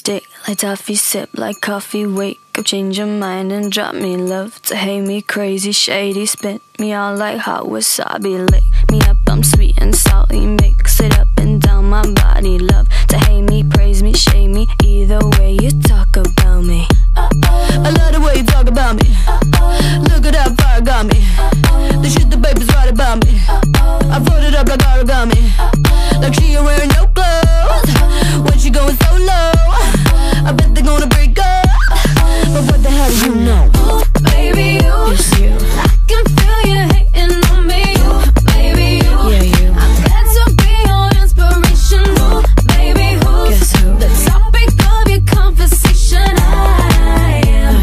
Stick like toffee, sip like coffee, wake up, change your mind and drop me love. To hate me crazy, shady, spit me out like hot wasabi. Lick me up, I'm sweet and salty, mix it up and down my body. Love to hate me, praise me, shame me, either way you talk about me. I love the way you talk about me. Look at that fire got me. The shit the baby's right about me. I fold it up like origami, like she ain't wearing no clothes. When she going so low, I bet they're gonna break up. But what the hell do you know? Ooh, baby, you, it's you. I can feel you hating on me. Ooh, baby, you, yeah, you. I'm glad to be your inspiration. Ooh, baby, who's guess who? the topic of your conversation? I am.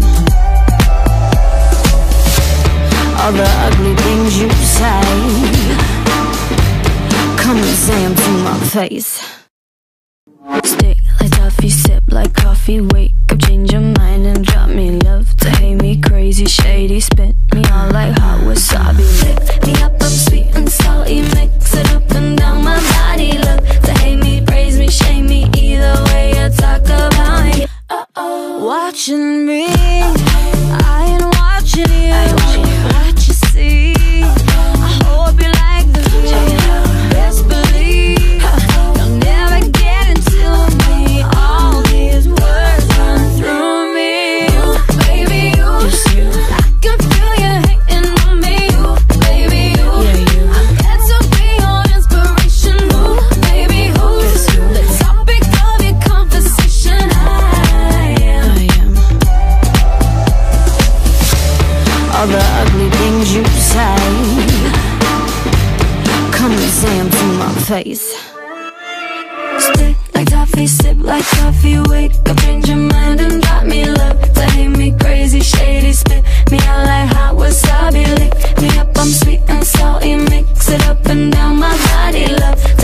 All the ugly things you say, come and say 'em to my face. Stick like toffee, sip like coffee, wake up, change your mind and drop me love. To hate me crazy, shady, spit me out like hot wasabi. Lick me up, I'm sweet and salty, mix it up and down my body. Love to hate me, praise me, shame me, either way you talk about me. Watching me, I ain't watching you. What you see, I hope you like the view. Best believe you'll never get into me. All these words run through me. Ooh, baby, you, Just you. I can feel you hating on me. Ooh, baby, you, Yeah, you. I'm glad to be your inspiration. Ooh, baby, who's Guess who? the topic of your conversation? I am. All the ugly things you say, come and say 'em to my face. Stick like toffee, sip like coffee, wake up, change your mind and drop me love. To hate me crazy, shady, spit me out like hot wasabi. Lick me up, I'm sweet and salty, mix it up and down my body. Love